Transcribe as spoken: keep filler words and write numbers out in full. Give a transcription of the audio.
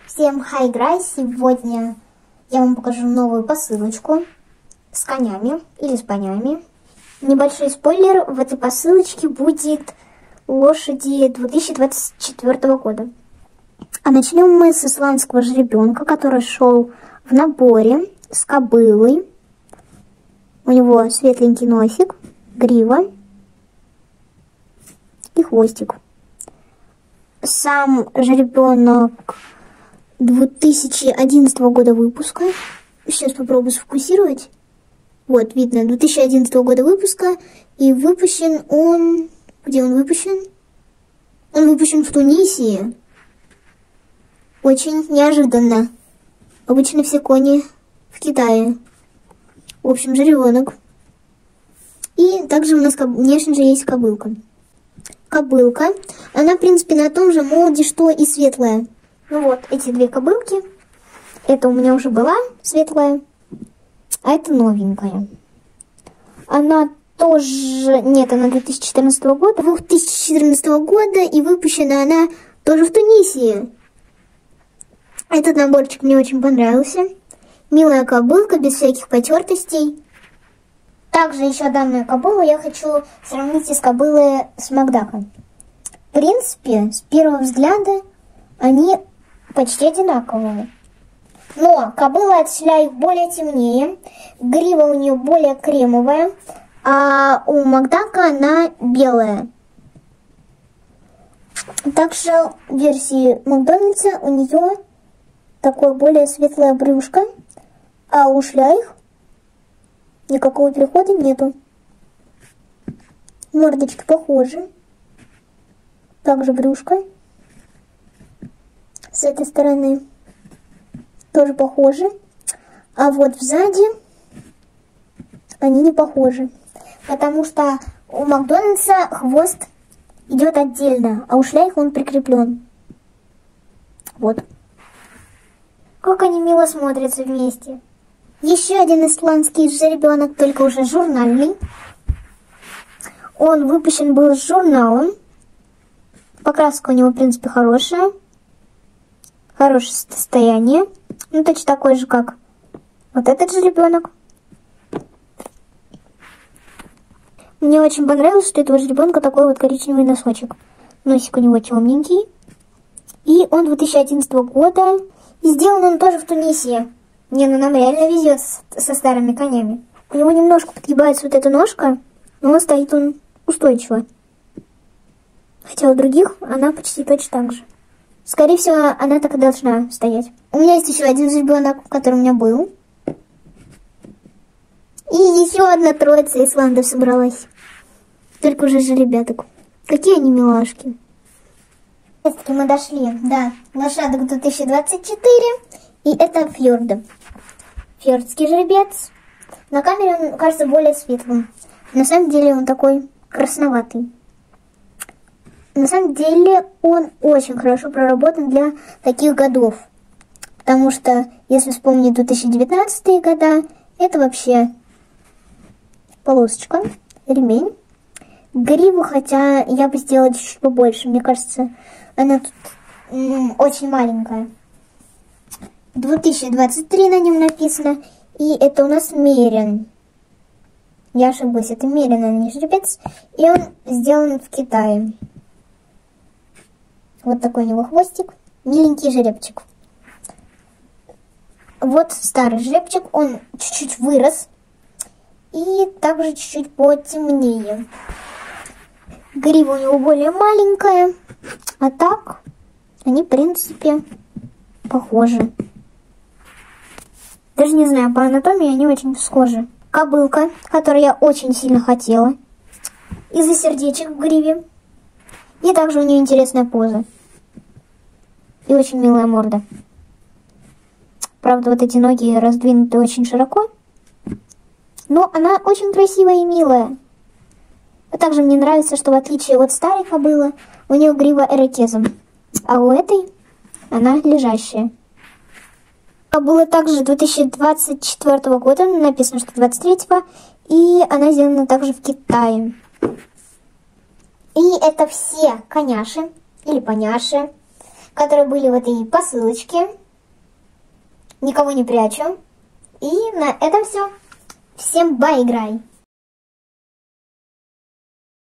Всем хай, грай! Сегодня я вам покажу новую посылочку с конями или с понями. Небольшой спойлер, в этой посылочке будет лошади две тысячи двадцать четвёртого года. А начнем мы с исландского жеребенка, который шел в наборе с кобылой. У него светленький носик, грива и хвостик. Сам жеребенок две тысячи одиннадцатого года выпуска. Сейчас попробую сфокусировать. Вот, видно, две тысячи одиннадцатого года выпуска. И выпущен он... Где он выпущен? Он выпущен в Тунисе. Очень неожиданно. Обычно все кони в Китае. В общем, жеребенок. И также у нас, конечно же, есть кобылка. Кобылка. Она, в принципе, на том же молоде, что и светлая. Ну вот, эти две кобылки. Это у меня уже была светлая, а это новенькая. Она тоже... Нет, она две тысячи четырнадцатого года. две тысячи четырнадцатого года, и выпущена она тоже в Тунисе. Этот наборчик мне очень понравился. Милая кобылка, без всяких потертостей. Также еще данную кобылу я хочу сравнить с кобылой с Макдаком. В принципе, с первого взгляда они почти одинаковые. Но кобыла от Сляйх более темнее, грива у нее более кремовая, а у Макдака она белая. Также в версии Макдональдса у нее такое более светлое брюшко, а у Шляйх никакого перехода нету. Мордочки похожи. Также брюшко. С этой стороны тоже похожи. А вот сзади они не похожи. Потому что у Макдональдса хвост идет отдельно, а у Шляйх он прикреплен. Вот. Как они мило смотрятся вместе. Еще один исландский жеребенок, только уже журнальный. Он выпущен был с журналом. Покраска у него, в принципе, хорошая. Хорошее состояние. Ну, точно такой же, как вот этот жеребенок. Мне очень понравилось, что у этого жеребенка такой вот коричневый носочек. Носик у него темненький. И он две тысячи одиннадцатого года. И сделан он тоже в Тунисе. Не, ну нам реально везет со старыми конями. У него немножко подгибается вот эта ножка, но стоит он устойчиво. Хотя у других она почти точно так же. Скорее всего, она так и должна стоять. У меня есть еще один жеребенок, который у меня был. И еще одна троица исландов собралась. Только уже жеребяток. Какие они милашки. Все-таки мы дошли до лошадок две тысячи двадцать четыре. И это Фьорда. Фьордский жеребец. На камере он кажется более светлым. На самом деле он такой красноватый. На самом деле он очень хорошо проработан для таких годов. Потому что, если вспомнить две тысячи девятнадцатые года, это вообще полосочка, ремень. Гриву, хотя я бы сделала чуть-чуть побольше. Мне кажется, она тут м, очень маленькая. две тысячи двадцать три на нем написано. И это у нас Мерин. Я ошиблась, это Мерин, а не жеребец. И он сделан в Китае. Вот такой у него хвостик. Миленький жеребчик. Вот старый жеребчик. Он чуть-чуть вырос. И также чуть-чуть потемнее. Грива у него более маленькая. А так они, в принципе, похожи. Даже не знаю, по анатомии они очень схожи. Кобылка, которую я очень сильно хотела. Из-за сердечек в гриве. И также у нее интересная поза. И очень милая морда. Правда, вот эти ноги раздвинуты очень широко. Но она очень красивая и милая. А также мне нравится, что в отличие от старой кобылы, у нее грива эротезом. А у этой она лежащая. Кобыла также две тысячи двадцать четвёртого года, написано, что двадцать третьего, и она сделана также в Китае. И это все коняши или поняши. которые были в этой посылочке. Никого не прячу. И на этом все. Всем бай, играй!